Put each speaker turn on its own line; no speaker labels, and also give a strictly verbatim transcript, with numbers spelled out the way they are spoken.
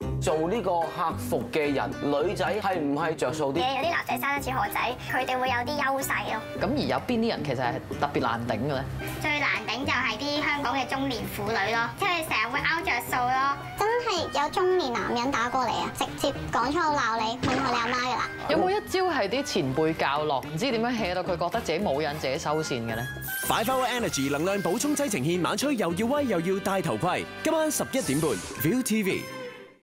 做呢個客服嘅人，女仔係唔係着數啲？
有啲男仔生得似河仔，佢哋會有啲優勢咯。
咁而有邊啲人其實係特別難頂嘅咧？
最難頂就係啲香港嘅中年婦女咯，即係成日會拗着數咯。真係有中年男人打過嚟啊，直接講粗口鬧你，問下你阿媽㗎啦。
有冇一招係啲前輩教落，唔知點樣 hea 到佢覺得自己冇癮，自己收線嘅咧？
快快 Energy 能量補充劑呈現晚吹又要威又要戴頭盔，今晚十一點半 ，Viu T V。